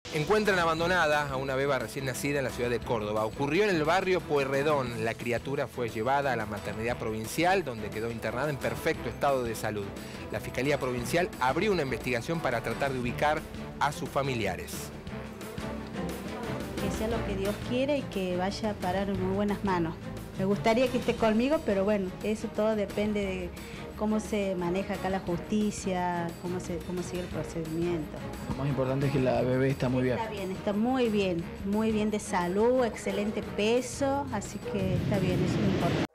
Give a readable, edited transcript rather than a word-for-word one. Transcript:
Encuentran abandonada a una beba recién nacida en la ciudad de Córdoba. Ocurrió en el barrio Pueyrredón. La criatura fue llevada a la maternidad provincial, donde quedó internada en perfecto estado de salud. La Fiscalía Provincial abrió una investigación para tratar de ubicar a sus familiares. Que sea lo que Dios quiere y que vaya a parar en muy buenas manos. Me gustaría que esté conmigo, pero bueno, eso todo depende de cómo se maneja acá la justicia, cómo sigue el procedimiento. Lo más importante es que la bebé está muy bien. Está bien, está muy bien de salud, excelente peso, así que está bien, eso es lo importante.